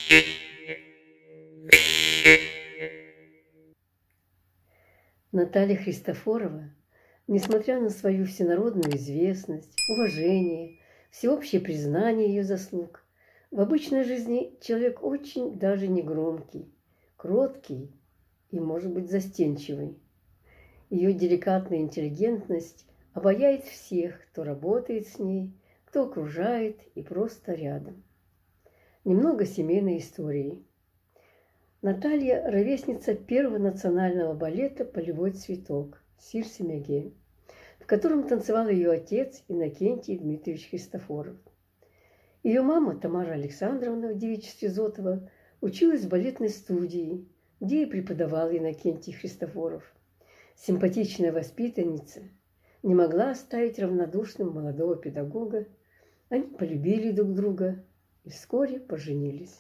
Наталья Христофорова, несмотря на свою всенародную известность, уважение, всеобщее признание ее заслуг, в обычной жизни человек очень даже не громкий, кроткий и, может быть, застенчивый. Ее деликатная интеллигентность обаяет всех, кто работает с ней, кто окружает и просто рядом. Немного семейной истории. Наталья – ровесница первого национального балета «Полевой цветок» Сирсе-Меге, в котором танцевал ее отец Иннокентий Дмитриевич Христофоров. Ее мама Тамара Александровна в девичестве Зотова училась в балетной студии, где и преподавал Иннокентий Христофоров. Симпатичная воспитанница не могла оставить равнодушным молодого педагога. Они полюбили друг друга и вскоре поженились.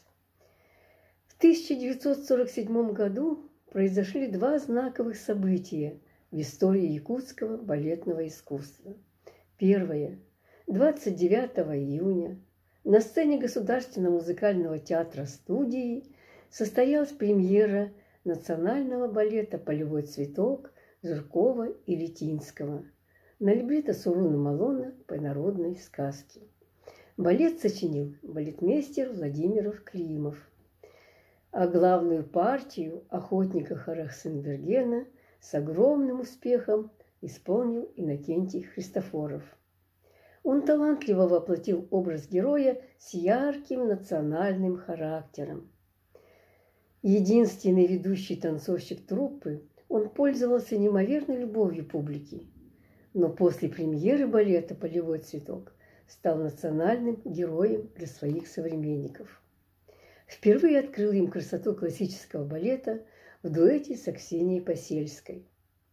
В 1947 году произошли два знаковых события в истории якутского балетного искусства. Первое. 29 июня на сцене Государственного музыкального театра студии состоялась премьера национального балета «Полевой цветок» Жиркова и Летинского на либретто Суруна Малона по народной сказке. Балет сочинил балетмейстер Владимиров Климов, а главную партию охотника Харахсенбергена с огромным успехом исполнил Иннокентий Христофоров. Он талантливо воплотил образ героя с ярким национальным характером. Единственный ведущий танцовщик труппы, он пользовался неимоверной любовью публики, но после премьеры балета «Полевой цветок» стал национальным героем для своих современников. Впервые открыл им красоту классического балета в дуэте с Аксенией Посельской.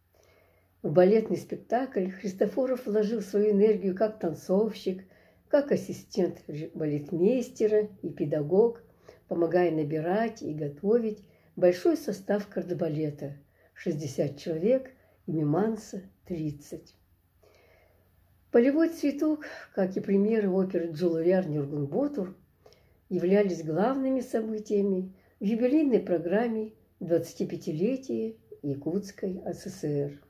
В балетный спектакль Христофоров вложил свою энергию как танцовщик, как ассистент балетмейстера и педагог, помогая набирать и готовить большой состав кардебалета – 60 человек и миманса – 30. «Полевой цветок», как и премьеры оперы «Джулияр Нюргенботур», являлись главными событиями в юбилейной программе 25-летия Якутской ССР.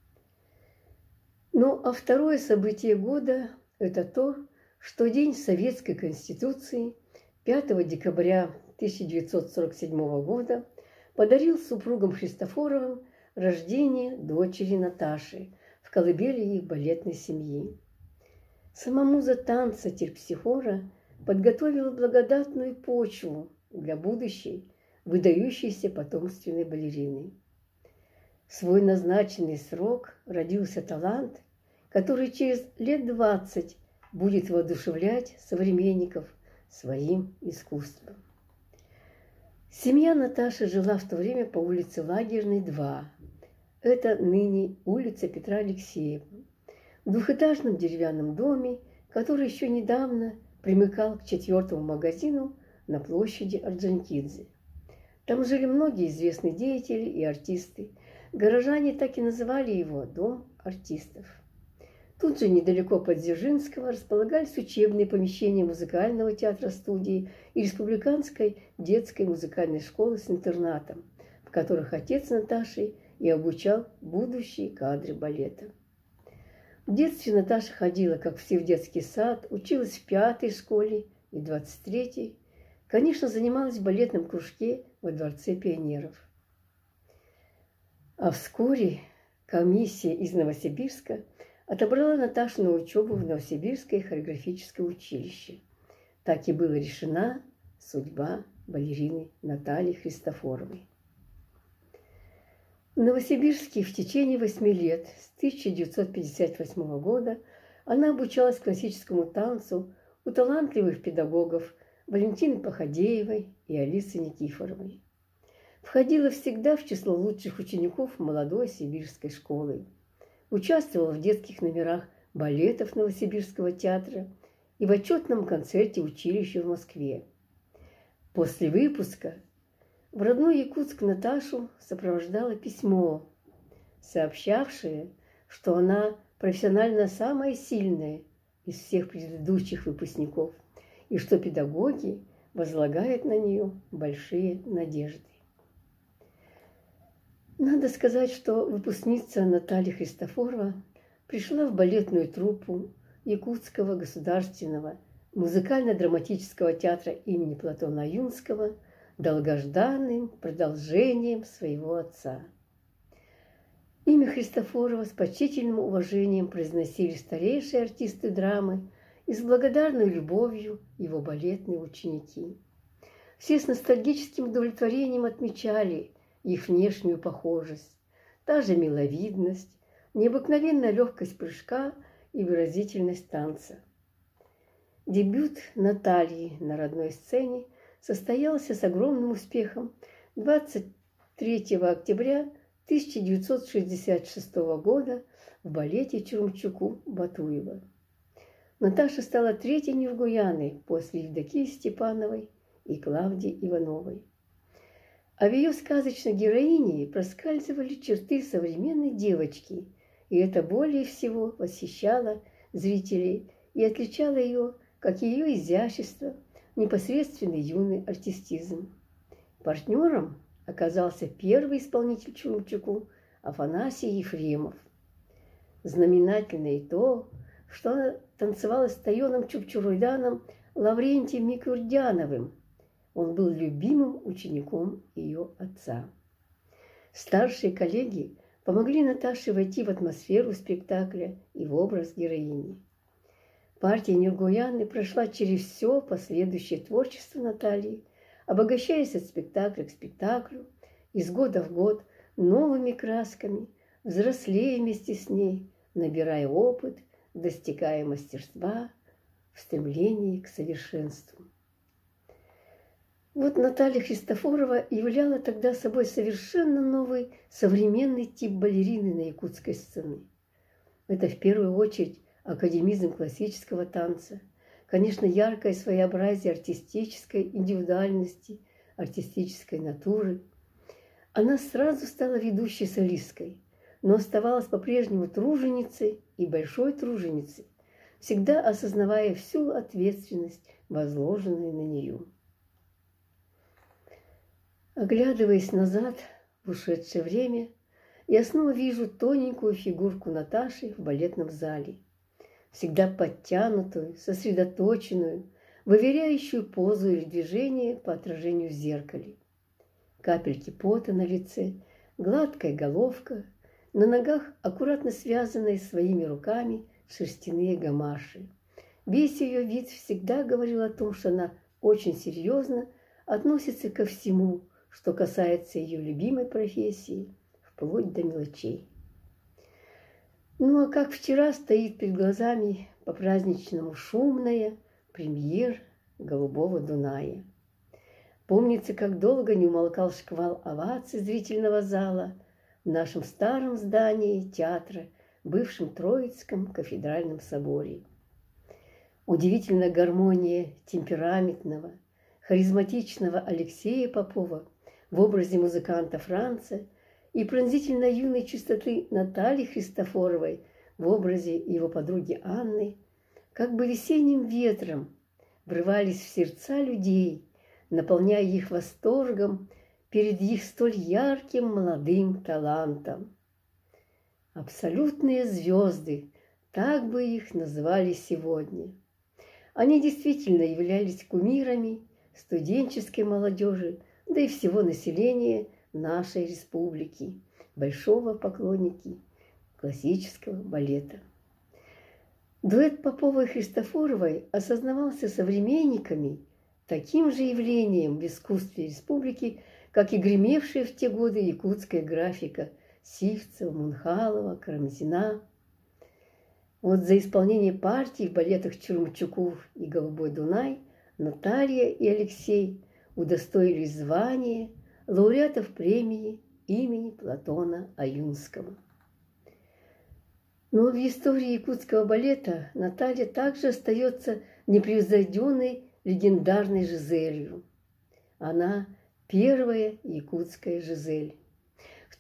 Ну а второе событие года – это то, что День Советской Конституции 5 декабря 1947 года подарил супругам Христофоровым рождение дочери Наташи в колыбели их балетной семьи. Сама муза танца Терпсихора подготовила благодатную почву для будущей, выдающейся потомственной балерины. В свой назначенный срок родился талант, который через лет 20 будет воодушевлять современников своим искусством. Семья Наташи жила в то время по улице Лагерной, 2. Это ныне улица Петра Алексеева, в двухэтажном деревянном доме, который еще недавно примыкал к 4-му магазину на площади Орджоникидзе. Там жили многие известные деятели и артисты. Горожане так и называли его «Дом артистов». Тут же, недалеко от Дзержинского, располагались учебные помещения музыкального театра студии и республиканской детской музыкальной школы с интернатом, в которых отец Наташи и обучал будущие кадры балета. В детстве Наташа ходила, как все, в детский сад, училась в 5-й школе и 23-й. Конечно, занималась в балетном кружке во Дворце пионеров. А вскоре комиссия из Новосибирска отобрала Наташу на учебу в Новосибирское хореографическое училище. Так и была решена судьба балерины Натальи Христофоровой. В Новосибирске в течение 8 лет, с 1958 года, она обучалась классическому танцу у талантливых педагогов Валентины Походеевой и Алисы Никифоровой. Входила всегда в число лучших учеников молодой сибирской школы. Участвовала в детских номерах балетов Новосибирского театра и в отчетном концерте училища в Москве. После выпуска в родной Якутск Наташу сопровождало письмо, сообщавшее, что она профессионально самая сильная из всех предыдущих выпускников, и что педагоги возлагает на нее большие надежды. Надо сказать, что выпускница Наталья Христофорова пришла в балетную труппу Якутского государственного музыкально-драматического театра имени Платона Аюнского долгожданным продолжением своего отца. Имя Христофорова с почтительным уважением произносили старейшие артисты драмы и с благодарной любовью его балетные ученики. Все с ностальгическим удовлетворением отмечали их внешнюю похожесть, та же миловидность, необыкновенная легкость прыжка и выразительность танца. Дебют Натальи на родной сцене состоялся с огромным успехом 23 октября 1966 года в балете Чурумчуку-Батуева. Наташа стала третьей Нюргуяной после Евдокии Степановой и Клавдии Ивановой. А в ее сказочной героине проскальзывали черты современной девочки, и это более всего восхищало зрителей и отличало ее, как и ее изящество, непосредственный юный артистизм. Партнером оказался первый исполнитель Чурумчуку Афанасий Ефремов. Знаменательно и то, что она танцевала с Тайоном Чукчуруйданом Лаврентием Микурдяновым. Он был любимым учеником ее отца. Старшие коллеги помогли Наташе войти в атмосферу спектакля и в образ героини. Партия Нюргуяны прошла через все последующее творчество Натальи, обогащаясь от спектакля к спектаклю, из года в год новыми красками, взрослея вместе с ней, набирая опыт, достигая мастерства в стремлении к совершенству. Вот Наталья Христофорова являла тогда собой совершенно новый современный тип балерины на якутской сцене. Это в первую очередь академизм классического танца, конечно, яркое своеобразие артистической индивидуальности, артистической натуры. Она сразу стала ведущей солисткой, но оставалась по-прежнему труженицей и большой труженицей, всегда осознавая всю ответственность, возложенную на нее. Оглядываясь назад в ушедшее время, я снова вижу тоненькую фигурку Наташи в балетном зале, всегда подтянутую, сосредоточенную, выверяющую позу или движение по отражению в зеркале. Капельки пота на лице, гладкая головка, на ногах аккуратно связанные своими руками шерстяные гамаши. Весь ее вид всегда говорил о том, что она очень серьезно относится ко всему, что касается ее любимой профессии, вплоть до мелочей. Ну а как вчера стоит перед глазами по-праздничному шумная премьер «Голубого Дуная». Помнится, как долго не умолкал шквал оваций зрительного зала в нашем старом здании театра, бывшем Троицком кафедральном соборе. Удивительная гармония темпераментного, харизматичного Алексея Попова в образе музыканта Франца и пронзительно юной чистоты Натальи Христофоровой в образе его подруги Анны, как бы весенним ветром врывались в сердца людей, наполняя их восторгом перед их столь ярким молодым талантом. Абсолютные звезды, так бы их назвали сегодня. Они действительно являлись кумирами студенческой молодежи, да и всего населения нашей республики, большого поклонники классического балета. Дуэт Попова и Христофоровой осознавался современниками таким же явлением в искусстве республики, как и гремевшая в те годы якутская графика Сивцева, Мунхалова, Карамзина. Вот за исполнение партий в балетах Чурумчуку и «Голубой Дунай» Наталья и Алексей удостоились звания лауреатов премии имени Платона Аюнского. Но в истории якутского балета Наталья также остается непревзойденной легендарной Жизелью. Она первая якутская Жизель. В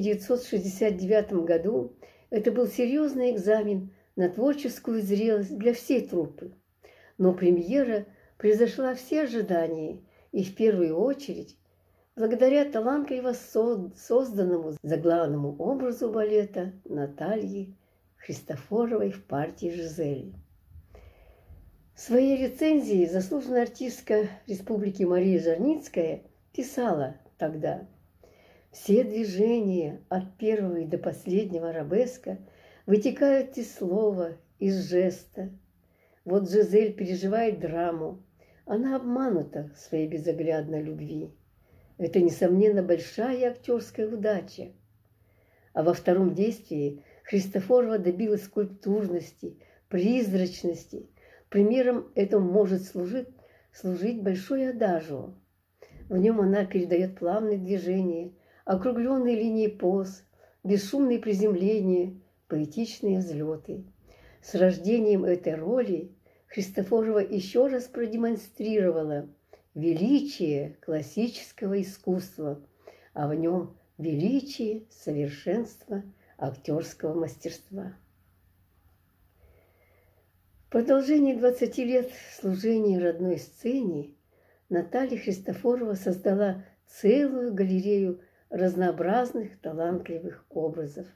1969 году это был серьезный экзамен на творческую зрелость для всей труппы, но премьера превзошла все ожидания и в первую очередь благодаря талантливо созданному заглавному образу балета Натальи Христофоровой в партии Жизели. В своей рецензии заслуженная артистка Республики Мария Жарницкая писала тогда: «Все движения от первого и до последнего арабеска вытекают из слова, из жеста. Вот Жизель переживает драму, она обманута в своей безоглядной любви. Это, несомненно, большая актерская удача». А во втором действии Христофорова добилась скульптурности, призрачности. Примером этому может служить большой адажио. В нем она передает плавные движения, округленные линии поз, бесшумные приземления, поэтичные взлеты. С рождением этой роли Христофорова еще раз продемонстрировала величие классического искусства, а в нем величие, совершенство актерского мастерства. В продолжении 20 лет служения родной сцене Наталья Христофорова создала целую галерею разнообразных талантливых образов.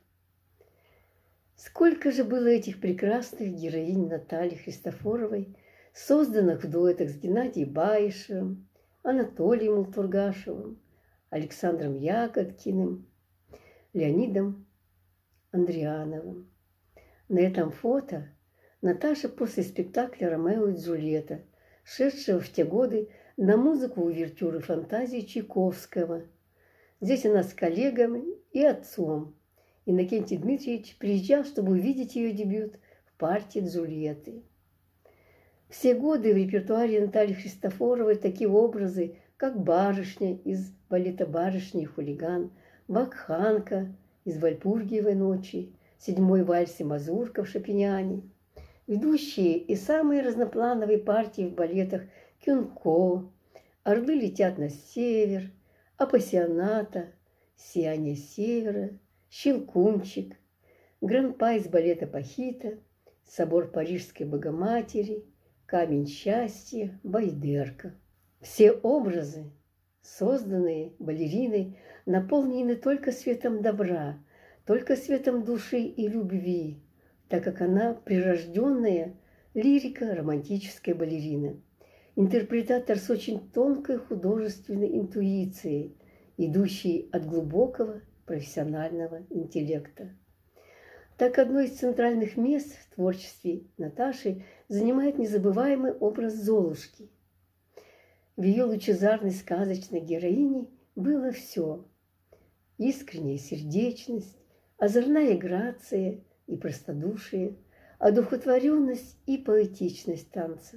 Сколько же было этих прекрасных героинь Натальи Христофоровой, созданных в дуэтах с Геннадием Баишевым, Анатолием Мултургашевым, Александром Ягодкиным, Леонидом Андриановым. На этом фото Наташа после спектакля «Ромео и Джульетта», шедшего в те годы на музыку увертюры фантазии Чайковского. Здесь она с коллегами и отцом. Иннокентий Дмитриевич приезжал, чтобы увидеть ее дебют в партии Джульетты. Все годы в репертуаре Натальи Христофоровой такие образы, как барышня из балета «Барышня и хулиган», Вакханка из «Вальпургиевой ночи», седьмой вальс и мазурка в «Шопеняне», ведущие и самые разноплановые партии в балетах «Кюнко», «Орлы летят на север», «Апассионата», «Сияние севера», «Щелкунчик», гран-па из балета «Пахита», «Собор Парижской Богоматери», «Камень счастья», «Байдерка». Все образы, созданные балериной, наполнены только светом добра, только светом души и любви, так как она прирожденная лирико-романтическая балерина, интерпретатор с очень тонкой художественной интуицией, идущей от глубокого профессионального интеллекта. Так одно из центральных мест в творчестве Наташи занимает незабываемый образ Золушки. В ее лучезарной сказочной героине было все: искренняя сердечность, озорная грация и простодушие, одухотворенность и поэтичность танца.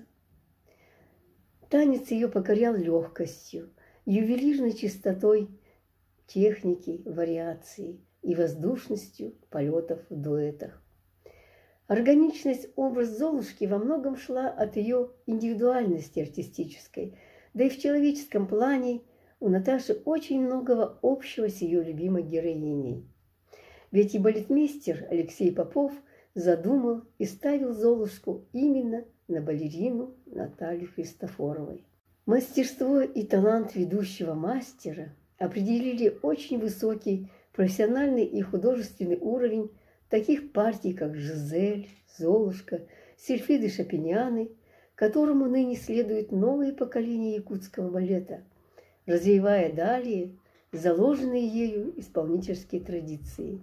Танец ее покорял легкостью, ювелирной чистотой техники, вариации и воздушностью полетов в дуэтах. Органичность образа Золушки во многом шла от ее индивидуальности артистической, да и в человеческом плане у Наташи очень многого общего с ее любимой героиней. Ведь и балетмейстер Алексей Попов задумал и ставил Золушку именно на балерину Наталью Христофоровой. Мастерство и талант ведущего мастера определили очень высокий профессиональный и художественный уровень таких партий, как «Жизель», «Золушка», «Сильфиды Шопеняны», которому ныне следует новое поколение якутского балета, развивая далее заложенные ею исполнительские традиции.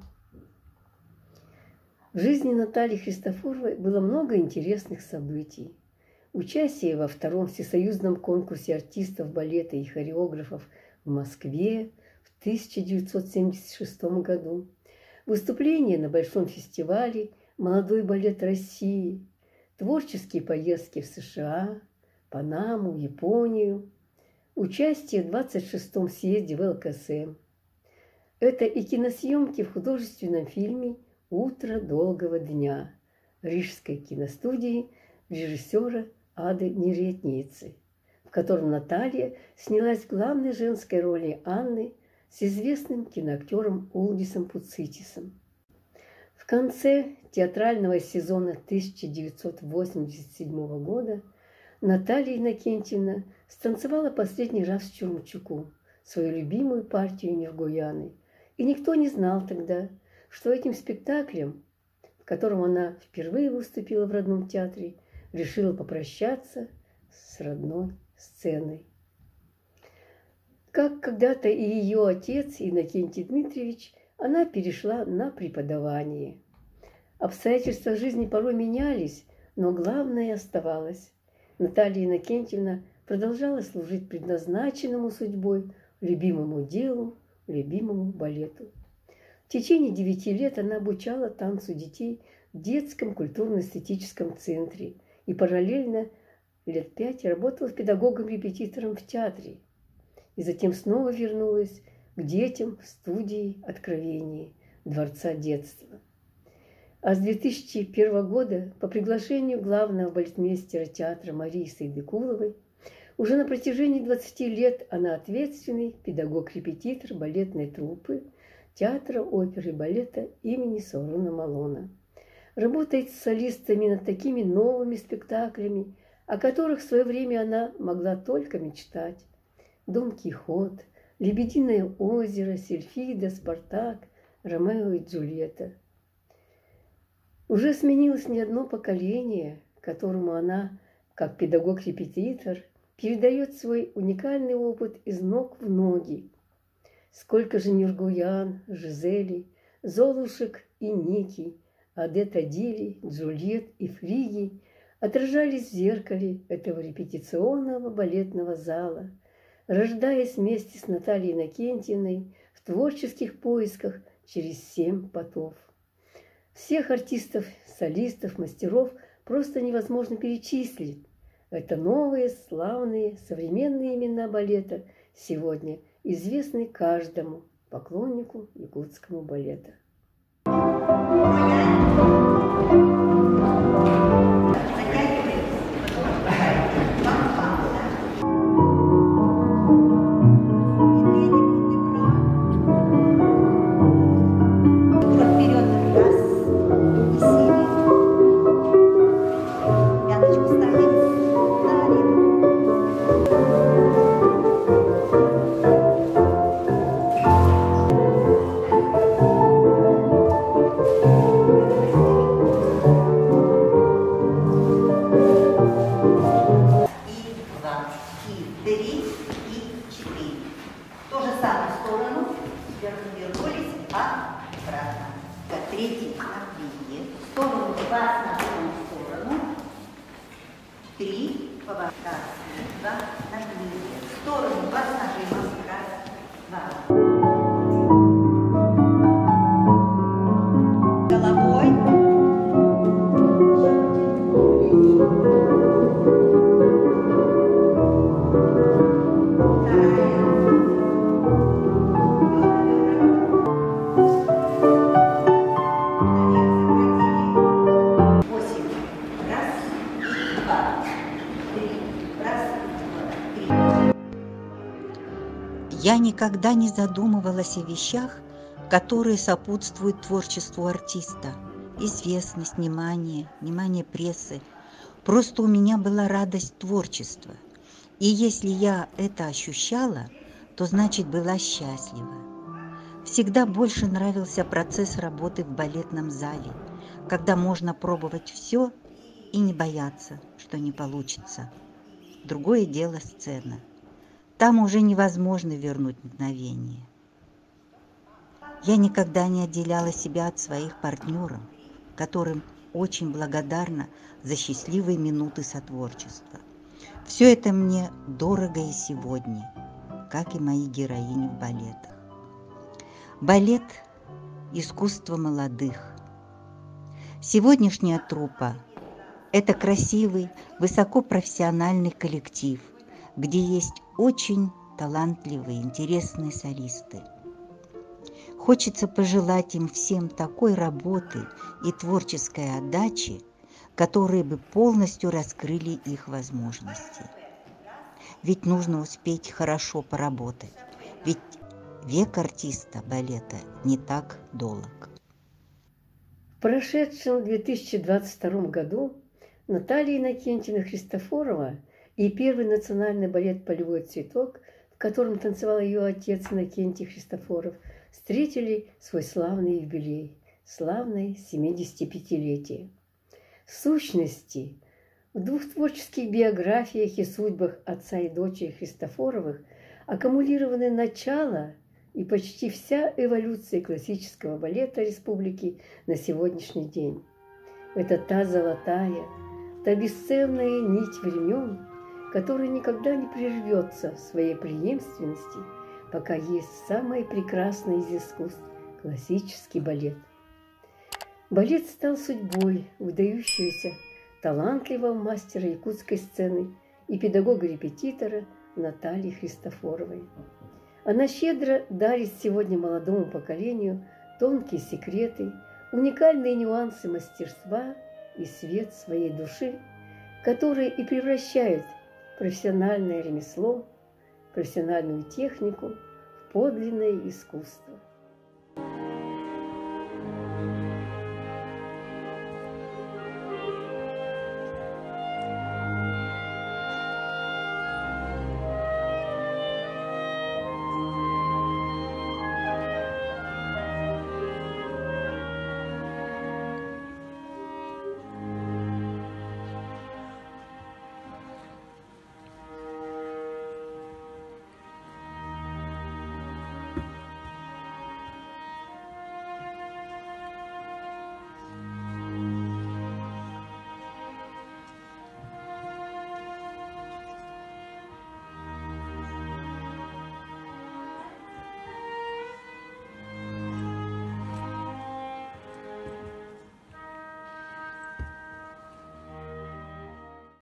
В жизни Натальи Христофоровой было много интересных событий. Участие во втором всесоюзном конкурсе артистов балета и хореографов в Москве в 1976 году, выступление на Большом фестивале «Молодой балет России», творческие поездки в США, Панаму, Японию, участие в 26-м съезде ВЛКСМ. Это и киносъемки в художественном фильме «Утро долгого дня» Рижской киностудии режиссера Ады Неретницы, в котором Наталья снялась в главной женской роли Анны с известным киноактером Улдисом Пуцитисом. В конце театрального сезона 1987 года Наталья Иннокентьевна станцевала последний раз в Чурмчуку, свою любимую партию Нюргуяны. И никто не знал тогда, что этим спектаклем, в котором она впервые выступила в родном театре, решила попрощаться с родной сценой. Как когда-то и ее отец Иннокентий Дмитриевич, она перешла на преподавание. Обстоятельства жизни порой менялись, но главное оставалось. Наталья Иннокентьевна продолжала служить предназначенному судьбой, любимому делу, любимому балету. В течение 9 лет она обучала танцу детей в детском культурно-эстетическом центре и параллельно лет 5 работала педагогом-репетитором в театре. И затем снова вернулась к детям в студии «Откровение» Дворца детства. А с 2001 года по приглашению главного балетмейстера театра Марии Сайдыкуловой уже на протяжении 20 лет она ответственный педагог-репетитор балетной труппы театра оперы и балета имени Сауруна Малона. Работает с солистами над такими новыми спектаклями, о которых в свое время она могла только мечтать. «Дон Кихот», «Лебединое озеро», «Сильфида», «Спартак», «Ромео и Джульетта». Уже сменилось не одно поколение, которому она, как педагог-репетитор, передает свой уникальный опыт из ног в ноги. Сколько же Нюргуян, Жизели, Золушек и Ники, Одет Адили, Джульет и Фриги отражались в зеркале этого репетиционного балетного зала, рождаясь вместе с Натальей Иннокентьевной в творческих поисках через 7 потов. Всех артистов, солистов, мастеров просто невозможно перечислить. Это новые, славные, современные имена балета сегодня известны каждому поклоннику якутского балета. Я никогда не задумывалась о вещах, которые сопутствуют творчеству артиста. Известность, внимание прессы. Просто у меня была радость творчества. И если я это ощущала, то значит была счастлива. Всегда больше нравился процесс работы в балетном зале, когда можно пробовать все и не бояться, что не получится. Другое дело сцена. Там уже невозможно вернуть мгновение. Я никогда не отделяла себя от своих партнеров, которым очень благодарна за счастливые минуты сотворчества. Все это мне дорого и сегодня, как и мои героини в балетах. Балет – искусство молодых. Сегодняшняя труппа – это красивый, высокопрофессиональный коллектив, где есть очень талантливые, интересные солисты. Хочется пожелать им всем такой работы и творческой отдачи, которые бы полностью раскрыли их возможности. Ведь нужно успеть хорошо поработать, ведь век артиста балета не так долг. В прошедшем 2022 году Наталья Иннокентьевна Христофорова и первый национальный балет «Полевой цветок», в котором танцевал ее отец Иннокентий Христофоров, встретили свой славный юбилей, славное 75-летие. В сущности, в двух творческих биографиях и судьбах отца и дочери Христофоровых аккумулированы начало и почти вся эволюция классического балета республики на сегодняшний день. Это та золотая, та бесценная нить времен, которая никогда не прервется в своей преемственности, пока есть самое прекрасное из искусств – классический балет. Балет стал судьбой выдающегося, талантливого мастера якутской сцены и педагога-репетитора Натальи Христофоровой. Она щедро дарит сегодня молодому поколению тонкие секреты, уникальные нюансы мастерства и свет своей души, которые и превращают профессиональное ремесло, профессиональную технику в подлинное искусство.